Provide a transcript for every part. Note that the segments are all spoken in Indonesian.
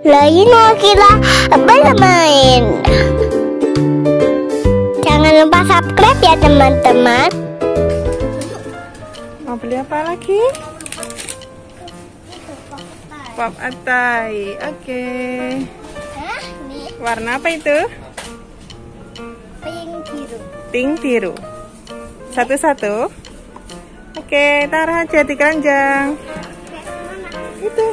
Lagi mau kita bermain. Jangan lupa subscribe ya teman-teman. Mau beli apa lagi? Pop Atai. Oke. Warna apa itu? Pink biru. Pink biru. Satu-satu. Oke, taruh aja di keranjang. Itu.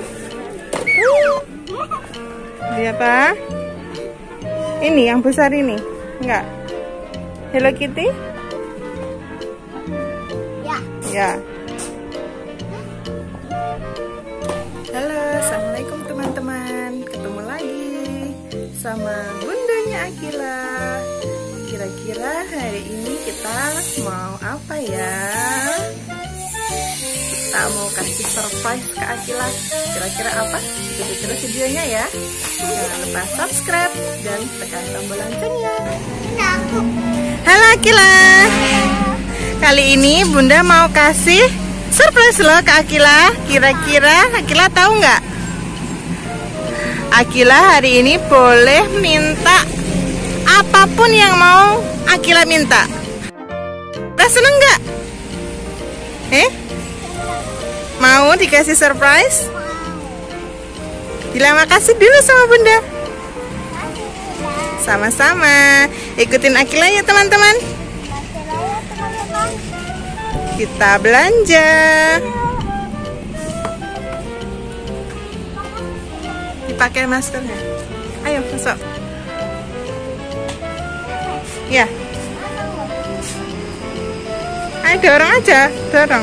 Beli apa? Ini yang besar ini? Enggak. Hello Kitty? Ya. Ya. Halo, assalamualaikum teman-teman. Ketemu lagi sama bundanya Akila. Kira-kira hari ini kita mau apa ya? Kita mau kasih surprise ke Akila. Kira-kira apa? Ikuti terus videonya ya. Jangan lupa subscribe dan tekan tombol loncengnya. Halo Akila. Kali ini Bunda mau kasih surprise loh ke Akila. Kira-kira Akila tahu nggak? Akila hari ini boleh minta apapun yang mau Akila minta. Udah seneng nggak? Mau dikasih surprise? Bilang makasih dulu sama Bunda. Sama-sama. Ikutin Akila ya teman-teman. Kita belanja. Dipakai maskernya. Ayo masuk. Ya. Ayo dorong aja, dorong.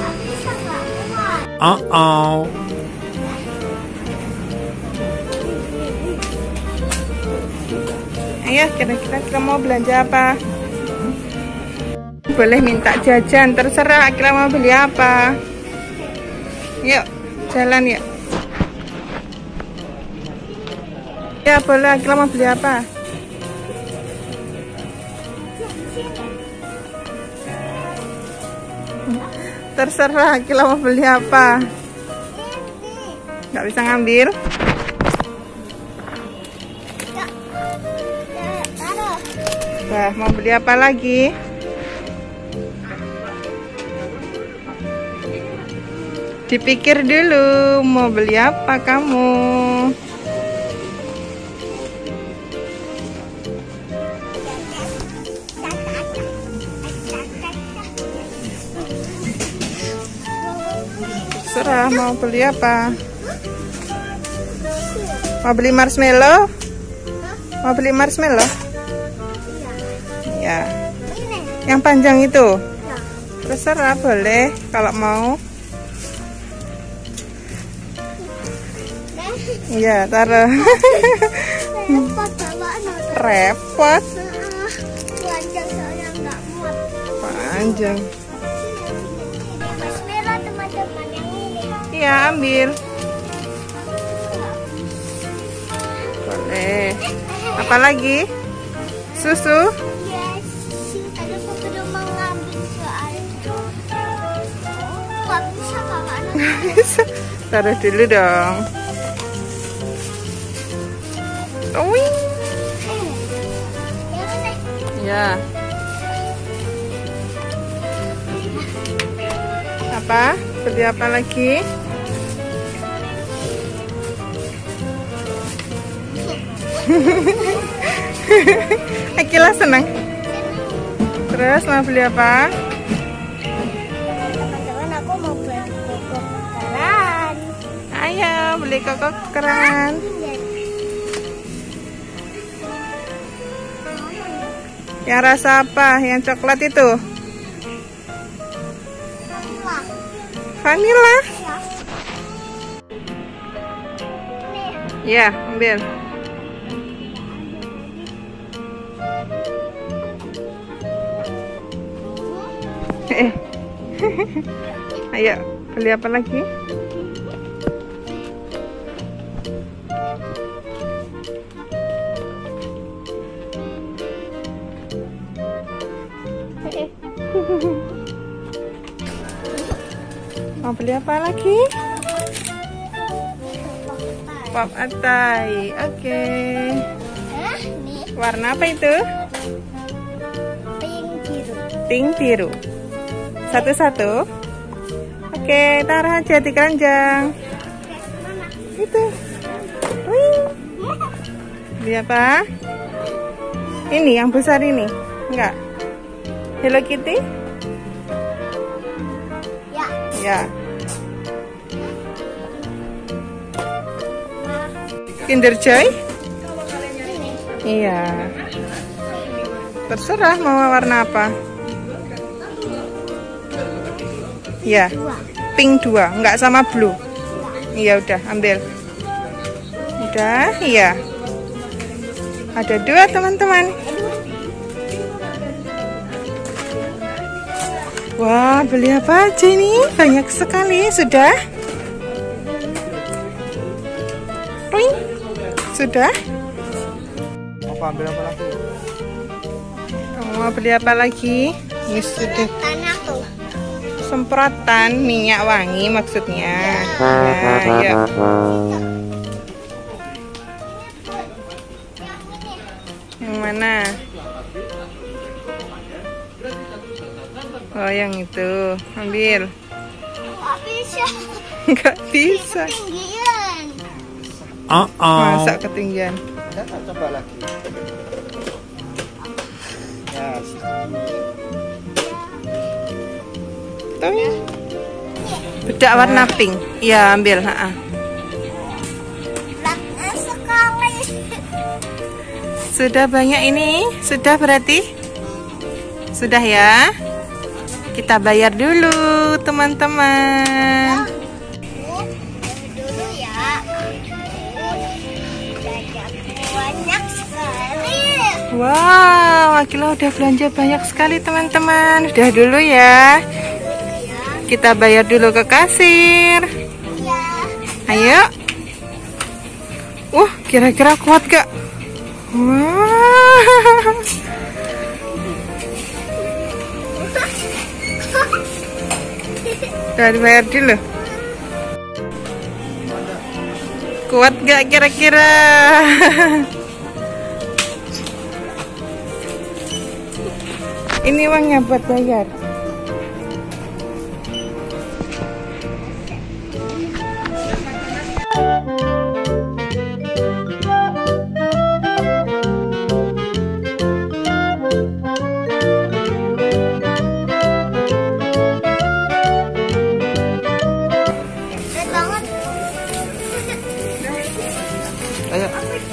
Ayo, kira-kira kita mau belanja apa? Boleh minta jajan, terserah Akila mau beli apa. Yuk, jalan yuk. Ya boleh, Akila mau beli apa? Terserah Akila mau beli apa. Nggak bisa ngambil. Wah, mau beli apa lagi? Dipikir dulu mau beli apa kamu. Terserah mau beli apa. Mau beli marshmallow? Mau beli marshmallow? Ya. Yang panjang itu? Terserah boleh kalau mau. Iya, taruh. Repot. Panjang soalnya nggak muat. Panjang. Marshmallow teman-teman yang ini. Iya, ambil. Boleh. Apa lagi? Susu? Yes. Tadi aku belum mau ngambil soalnya. Nggak bisa kakak. Nggak bisa. Taruh dulu dong. Wih. Ya. Apa? Beli apa lagi? Akila senang. Terus mau beli apa? Teman-teman, aku mau beli kokok keran. Ayo beli kokok keran. Yang rasa apa? Yang coklat itu? Vanilla. Ya, ambil. Ayo, beli apa lagi? Mau beli apa lagi? Pop Atai. Oke. Nih, Warna apa itu? pink biru. Pink biru. Satu-satu. Oke, taruh aja di keranjang. Mana? Itu. Wih. Beli apa? Ini yang besar ini. Enggak. Hello Kitty? Ya. Ya. Kinder Joy? Ini. Iya. Terserah mau warna apa. Ya. Dua. Pink 2, enggak sama blue. Iya udah, ambil. Udah, iya. Ada 2 teman-teman. Wah, beli apa aja ini? Banyak sekali. Sudah? Ring. Sudah? Apa ambil apa lagi? Kamu mau beli apa lagi? Ini sudah. Tanah tuh. Semprotan minyak wangi maksudnya. Nah, ya. Yang mana? Oh, yang itu. Ambil. Nggak bisa. Nggak bisa. Ketinggian. Masa ketinggian? Ada nggak, coba lagi. Ya, Tuh. Bedak warna pink. Iya, ambil. Beratnya sekali. Sudah banyak ini? Sudah berarti? Sudah ya? Kita bayar dulu, teman-teman. Dulu ya. Banyak sekali. Wow, Akila udah belanja banyak sekali, teman-teman. Udah dulu ya. Kita bayar dulu ke kasir. Ya. Ayo. Kira-kira kuat gak? Wah. Udah dibayar dulu. Kuat gak kira-kira? Ini uangnya buat bayar. Berat banget. ayo.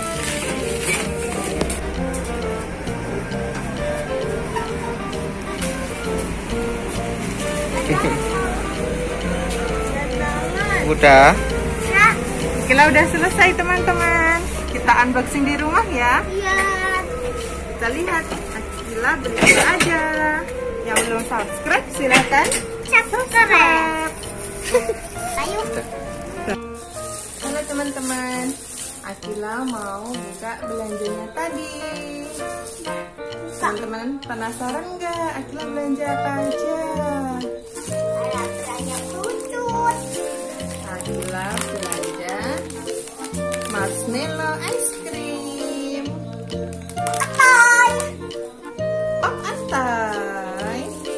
Udah. Ya. Kita udah selesai, teman-teman. Kita unboxing di rumah ya. Iya. Kita lihat Akila beli apa aja. Yang belum subscribe silakan Subscribe. Ayo. Halo teman-teman, Akila mau buka belanjanya tadi. Teman-teman penasaran nggak Akila belanja apa aja? Ada banyak lucut. Akila belanja marshmallow ice cream. Atai. Pop Atai.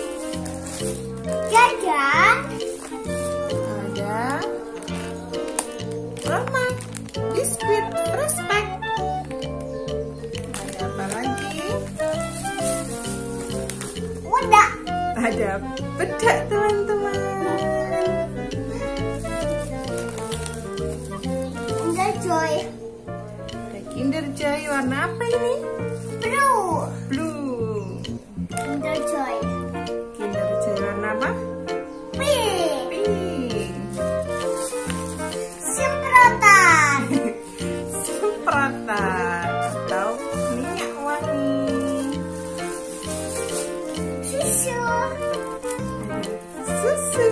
Jajan. Ada Roma biskuit respect. Ada apa lagi? Udah. Ada bedak, teman-teman. Udah Joy. Ada Kinder Joy warna apa ini? Blue. Blue. Udah Joy. Kinder Joy warna apa? Pink. Pink. Semprotan. Semprotan atau minyak wangi. Susu. Susu.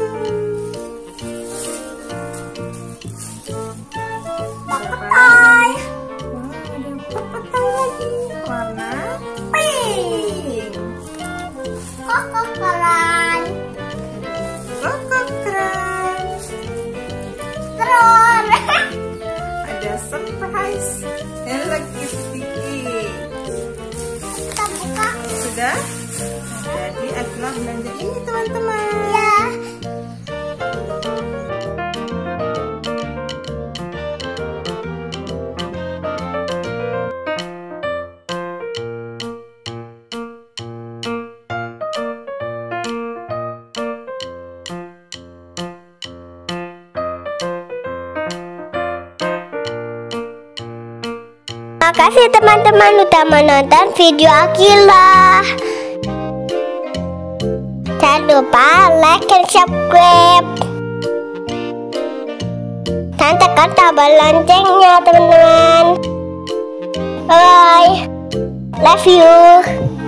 Pakai. Wah, ada petai lagi warna Pink. pink. surprise Hello Kitty. Kita buka. Sudah? Jadi Akila belanja ini teman-teman. Ya. Makasih teman-teman udah menonton video Akila. Jangan lupa like dan subscribe. Dan tekan tombol loncengnya teman-teman. Bye. Love you.